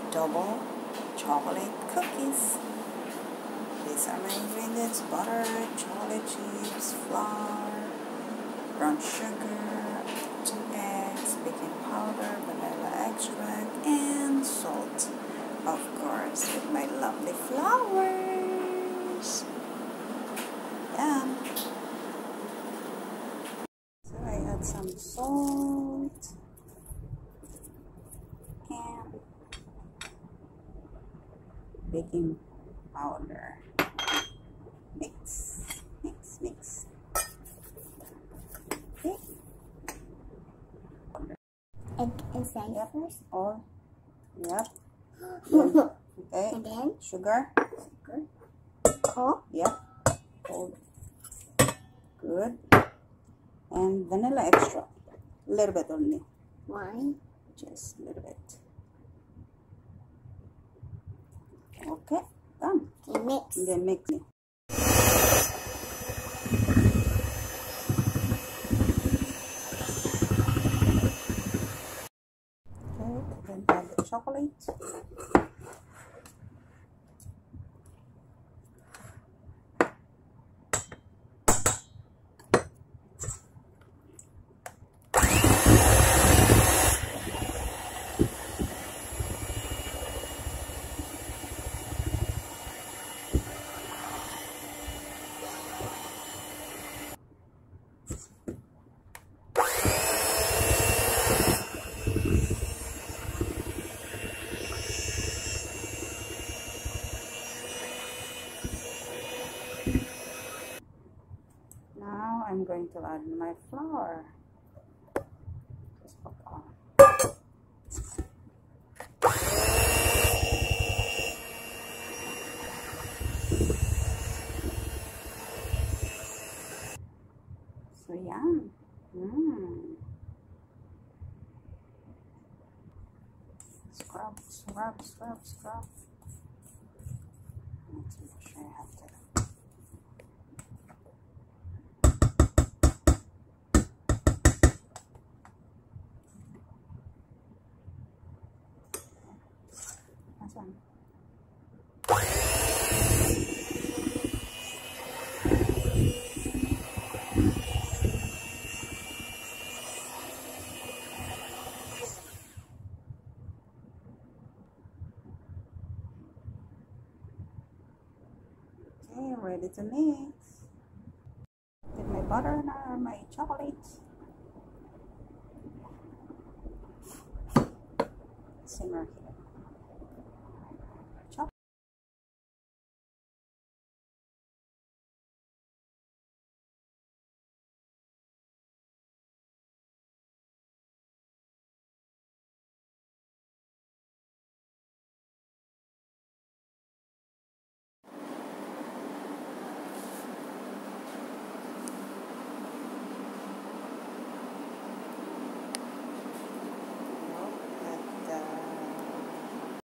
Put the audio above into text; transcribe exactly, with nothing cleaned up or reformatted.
double chocolate cookies. These are my ingredients: butter, chocolate chips, flour, brown sugar, two eggs, baking powder, vanilla extract, and salt. Of course, with my lovely flowers. Yum! So I add some salt and baking powder. Mix, mix, mix. Okay. Egg inside Yep. first. All. Yep. Okay. And then Sugar. sugar. Oh. Yep. Hold. Good. And vanilla extra. A little bit only. Why? Just a little bit. Okay. Done. Okay, mix. And then mix it. Okay. Then add the chocolate. Now I'm going to add my flour. Just put on. So yum. Mmm. Scrub, scrub, scrub, scrub. Let's make sure I have to. That's one. Okay, ready to mix. With my butter and my chocolate. Simmer here.